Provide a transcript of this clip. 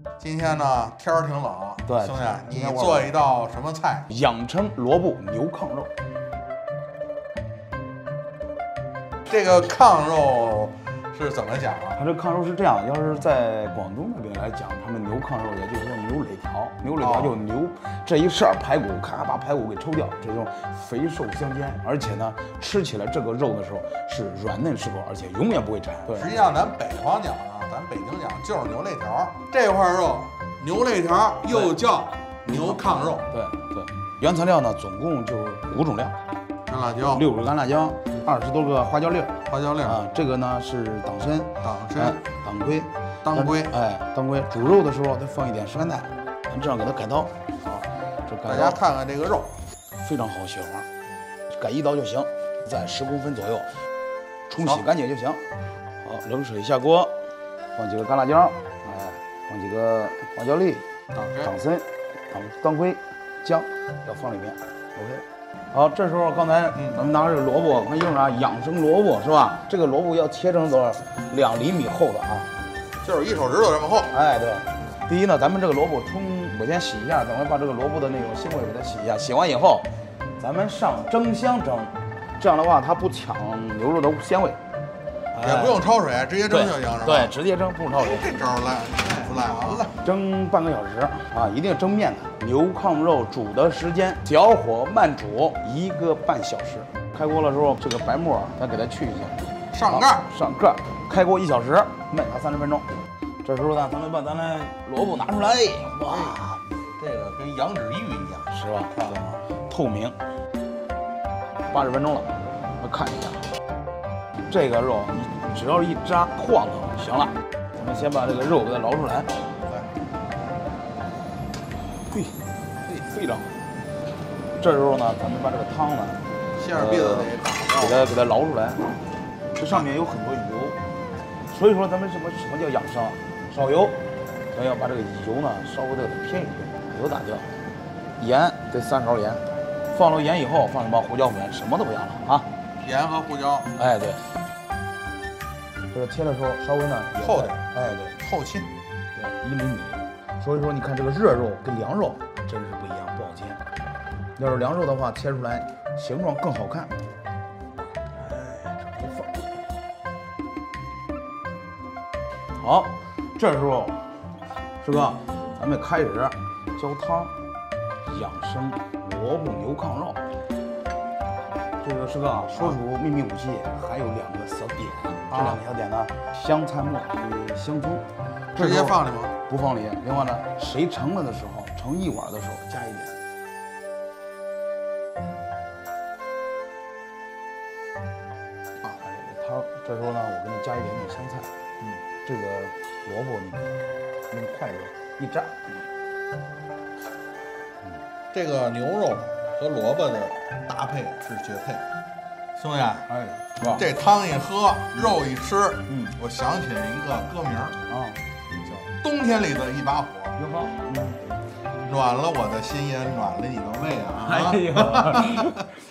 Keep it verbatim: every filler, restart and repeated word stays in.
今天呢天儿挺冷， 对， 兄弟，你做一道什么菜？ 养成萝卜牛炕肉。 这个炕肉是怎么讲啊？ 它这炕肉是这样，要是在广东那边来讲，他们牛炕肉也就是说牛肋条，牛肋条就牛、哦、这一扇排骨，咔把排骨给抽掉，这种肥瘦相间，而且呢吃起来这个肉的时候是软嫩适口，而且永远不会柴。对， 实际上咱北方讲啊，咱北京讲就是牛肋条，这块肉牛肋条又叫牛炕肉。 对对，原材料呢总共就五种料： 干辣椒、 六个干辣椒。二十多个花椒粒儿， 花椒粒儿啊，这个呢是党参， 党参、 哎、当归， 当归， 哎，当归。煮肉的时候再放一点生蛋，咱这样给它改刀。好，这改刀。 大家看看这个肉， 非常好切花，改一刀就行，在十公分左右，冲洗干净就行。好，冷水下锅，放几个干辣椒，哎，放几个花椒粒、党参、当当归、姜，要放里面。OK。好，这时候刚才咱们拿这个萝卜，看用啥？养生萝卜是吧？这个萝卜要切成多少？两厘米厚的啊， 就是一手指头这么厚。 哎，对。第一呢，咱们这个萝卜冲，我先洗一下，咱们把这个萝卜的那种腥味给它洗一下。洗完以后，咱们上蒸箱蒸，这样的话它不抢牛肉的鲜味。 也不用焯水，直接蒸就行是吧？ 对，直接蒸，不用焯水。 这招来，不赖啊！ 蒸半个小时啊，一定蒸面的。牛炕肉煮的时间，小火慢煮一个半小时。开锅的时候，这个白沫咱给它去一下， 上盖上盖。开锅一小时，焖它三十分钟。这时候呢，咱们把咱的萝卜拿出来，哇， 这个跟羊脂玉一样， 是吧？对，透明。八十分钟了，我看一下。这个肉你只要一扎晃腾就行了。咱们先把这个肉给它捞出来。嘿，嘿，非常好。这时候呢，咱们把这个汤呢， 馅儿篦子得打掉，给它给它捞出来。这上面有很多油，所以说咱们什么什么叫养生？少油，咱要把这个油呢稍微的偏一点，油打掉。盐得三勺盐，放了盐以后放什么胡椒粉，什么都不要了啊。 盐和胡椒。 哎，对。这个切的时候稍微呢厚点， 哎，对， 厚切， 对，一厘米。所以说你看这个热肉跟凉肉真是不一样，不好切。要是凉肉的话，切出来形状更好看。哎，这么放。好，这时候师哥，咱们开始浇汤，养生萝卜牛炕肉。这个师哥啊，说出秘密武器还有两个小点，这两个小点呢，香菜末与香葱， 直接放里吗？ 不放里。另外呢，谁盛了的时候，盛一碗的时候加一点。啊，这个汤，这时候呢，我给你加一点点香菜，嗯，这个萝卜你用筷子一蘸， 嗯，这个牛肉和萝卜的搭配是绝配，兄弟， 哎，是吧？ 这汤一喝，肉一吃，嗯，我想起了一个歌名啊，叫《冬天里的一把火》， 哟呵，嗯， 暖了我的心，也暖了你的胃啊！哎呀，